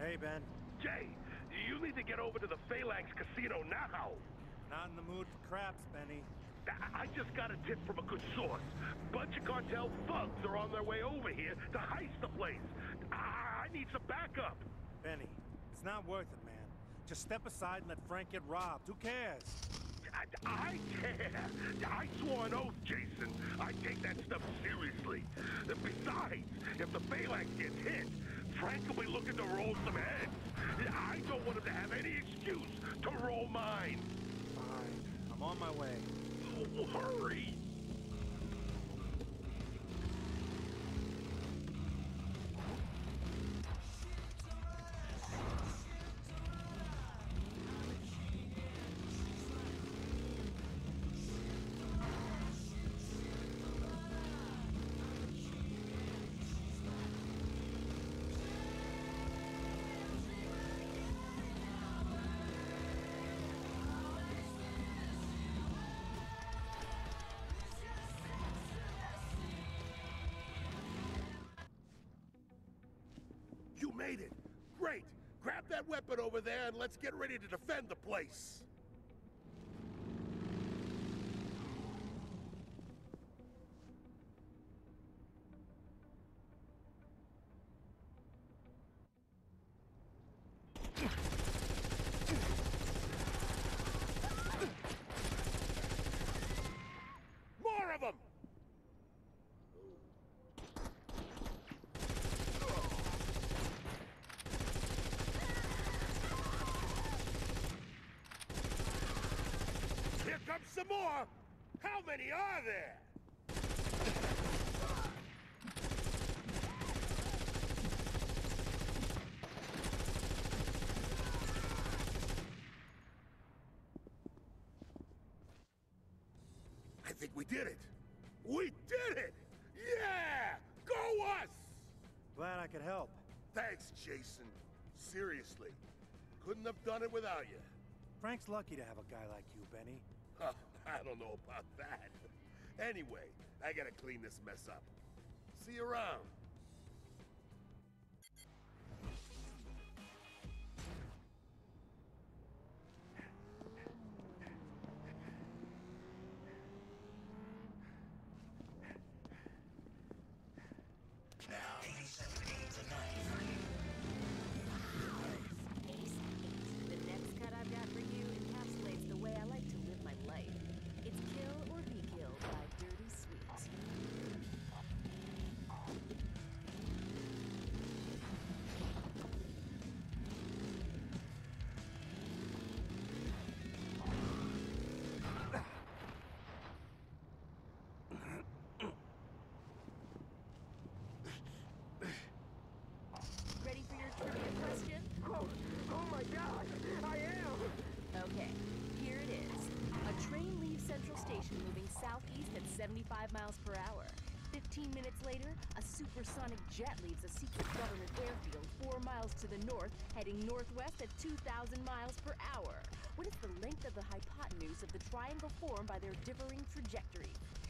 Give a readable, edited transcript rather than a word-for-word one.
Hey, Ben. Jay, you need to get over to the Phalanx Casino now. Not in the mood for craps, Benny. I just got a tip from a good source. Bunch of cartel thugs are on their way over here to heist the place. I need some backup. Benny, it's not worth it, man. Just step aside and let Frank get robbed. Who cares? I care. I swore an oath, Jason. I take that stuff seriously. Besides, if the Phalanx gets hit, Frank will be looking to roll some heads. I don't want him to have any excuse to roll mine. Fine. I'm on my way. Oh, hurry! You made it! Great! Grab that weapon over there and let's get ready to defend the place! More of them! Here comes some more! How many are there? I think we did it! We did it! Yeah! Go us! Glad I could help. Thanks, Jason. Seriously. Couldn't have done it without you. Frank's lucky to have a guy like you, Benny. I don't know about that. Anyway, I gotta clean this mess up. See you around. Now, 87 tonight. Ace 8. The next cut I've got for you encapsulates the way I like to live my life. It's kill or be killed by Dirty Sweet. Ready for your trivia question? Oh my God, I am! Okay, here it is. A train leaves Central Station moving southeast at 75 miles per hour. 15 minutes later, a supersonic jet leaves a secret government airfield 4 miles to the north, heading northwest at 2,000 miles per hour. What is the length of the hypotenuse of the triangle formed by their differing trajectories?